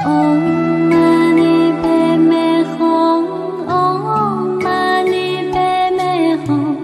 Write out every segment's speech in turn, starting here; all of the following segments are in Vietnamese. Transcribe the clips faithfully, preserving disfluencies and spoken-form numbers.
Om Mani Padme Hum. Om Mani Padme Hum.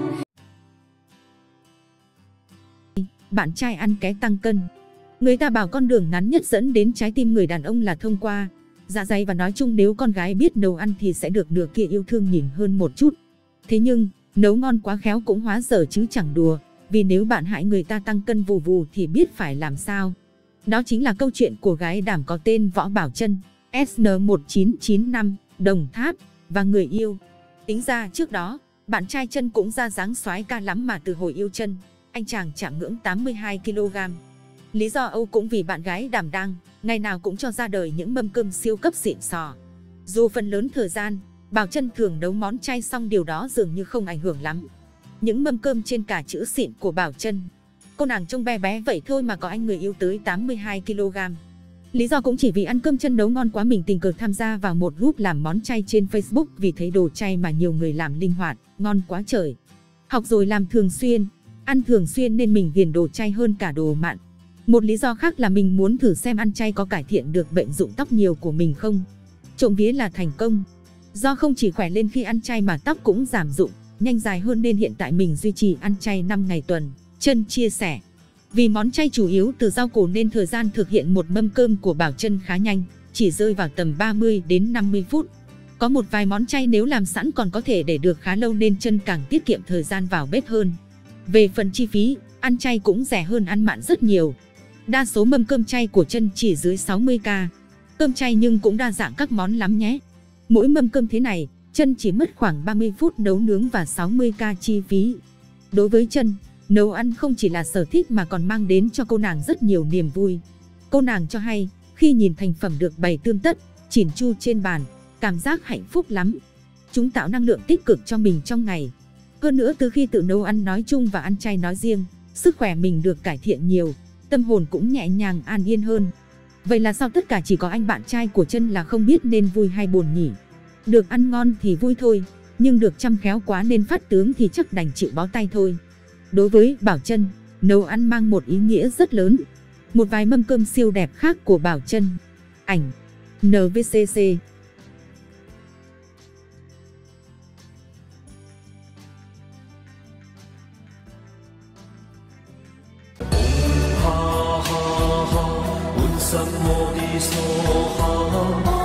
Bạn trai ăn ké tăng cân. Người ta bảo con đường ngắn nhất dẫn đến trái tim người đàn ông là thông qua dạ dày, và nói chung nếu con gái biết nấu ăn thì sẽ được nửa kia yêu thương nhìn hơn một chút. Thế nhưng, nấu ngon quá khéo cũng hóa dở chứ chẳng đùa, vì nếu bạn hại người ta tăng cân vù vù thì biết phải làm sao. Đó chính là câu chuyện của gái đảm có tên Võ Bảo Trân, S N một chín chín năm, Đồng Tháp, và người yêu. Tính ra trước đó, bạn trai Trân cũng ra dáng soái ca lắm mà từ hồi yêu Trân, anh chàng chạm ngưỡng tám mươi hai ki lô gam. Lý do Âu cũng vì bạn gái đảm đang, ngày nào cũng cho ra đời những mâm cơm siêu cấp xịn sò. Dù phần lớn thời gian, Bảo Trân thường nấu món chay xong điều đó dường như không ảnh hưởng lắm. Những mâm cơm trên cả chữ xịn của Bảo Trân. Cô nàng trông bé bé vậy thôi mà có anh người yêu tới tám mươi hai ki lô gam. Lý do cũng chỉ vì ăn cơm Trân nấu ngon quá, mình tình cờ tham gia vào một group làm món chay trên Facebook vì thấy đồ chay mà nhiều người làm linh hoạt, ngon quá trời. Học rồi làm thường xuyên, ăn thường xuyên nên mình ghiền đồ chay hơn cả đồ mặn. Một lý do khác là mình muốn thử xem ăn chay có cải thiện được bệnh rụng tóc nhiều của mình không. Trộm vía là thành công. Do không chỉ khỏe lên khi ăn chay mà tóc cũng giảm rụng, nhanh dài hơn nên hiện tại mình duy trì ăn chay năm ngày tuần. Trân chia sẻ. Vì món chay chủ yếu từ rau củ nên thời gian thực hiện một mâm cơm của Bảo Trân khá nhanh, chỉ rơi vào tầm ba mươi đến năm mươi phút. Có một vài món chay nếu làm sẵn còn có thể để được khá lâu nên Trân càng tiết kiệm thời gian vào bếp hơn. Về phần chi phí, ăn chay cũng rẻ hơn ăn mặn rất nhiều. Đa số mâm cơm chay của Trân chỉ dưới sáu mươi k. Cơm chay nhưng cũng đa dạng các món lắm nhé. Mỗi mâm cơm thế này, Trân chỉ mất khoảng ba mươi phút nấu nướng và sáu mươi k chi phí. Đối với Trân, nấu ăn không chỉ là sở thích mà còn mang đến cho cô nàng rất nhiều niềm vui. Cô nàng cho hay, khi nhìn thành phẩm được bày tươm tất, chỉn chu trên bàn, cảm giác hạnh phúc lắm. Chúng tạo năng lượng tích cực cho mình trong ngày. Hơn nữa từ khi tự nấu ăn nói chung và ăn chay nói riêng, sức khỏe mình được cải thiện nhiều, tâm hồn cũng nhẹ nhàng an yên hơn. Vậy là sao tất cả chỉ có anh bạn trai của Trân là không biết nên vui hay buồn nhỉ? Được ăn ngon thì vui thôi, nhưng được chăm khéo quá nên phát tướng thì chắc đành chịu bó tay thôi. Đối với Bảo Trân, nấu ăn mang một ý nghĩa rất lớn. Một vài mâm cơm siêu đẹp khác của Bảo Trân. Ảnh N V C C. Om Ha Ha Ha, Bổn Sam Mô Ni So Ha.